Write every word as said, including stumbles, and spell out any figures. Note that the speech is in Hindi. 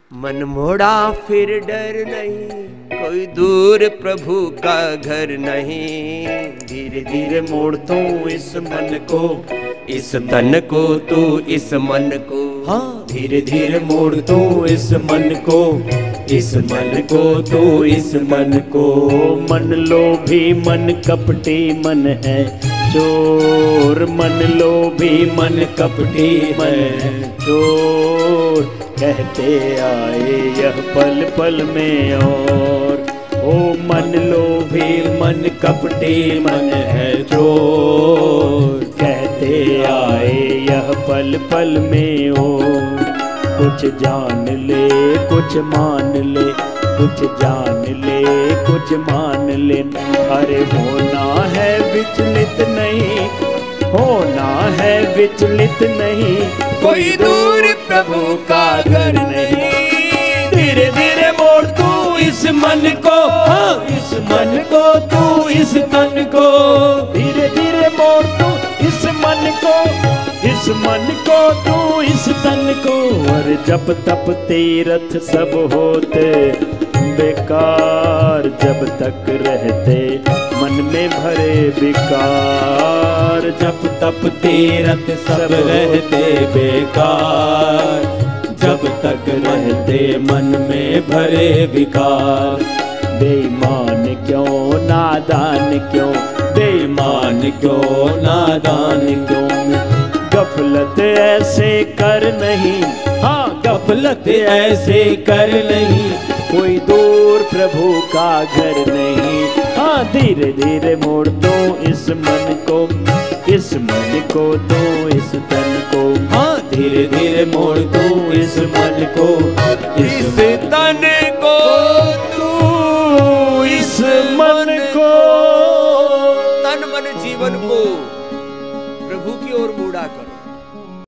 मन मोड़ा फिर डर नहीं, कोई दूर प्रभु का घर नहीं। धीरे धीरे मोड़ तू इस मन को, इस तन को तू इस मन को। हाँ, धीरे धीरे मोड़ तू इस मन को, इस मन को तू इस मन को। मन लोभी मन कपटी मन है चोर, मन लोभी मन कपटी मन है चोर। कहते आए यह पल पल में और, ओ मन लोभी मन कपटी मन है चोर। कहते आए यह पल पल में और। कुछ जान ले कुछ मान ले, कुछ जान ले कुछ मान ले। अरे होना है विचलित नहीं, होना है विचलित नहीं, कोई दूर प्रभु का घर नहीं। धीरे धीरे मोड़ तू इस मन को, हाँ इस मन को तू इस तन को। धीरे धीरे मोड़ तू इस मन को, इस मन को तू इस तन को। और जब तप तीरथ सब होते बेकार, जब तक रहते मन में भरे विकार। जब तप तीरथ सब रहते बेकार, जब तक रहते मन में भरे विकार। बेईमान क्यों नादान क्यों, बेईमान क्यों नादान क्यों। गफलत ऐसे कर नहीं, हाँ गफलत ऐसे कर नहीं, कोई दूर प्रभु का घर नहीं। हाँ धीरे धीरे मोड़ दो इस मन को, इस मन को दो इस तन को। हाँ धीरे धीरे मोड़ दो इस मन को, इस तन को तू इस मन को। तन मन जीवन को प्रभु की ओर मोड़ा करो।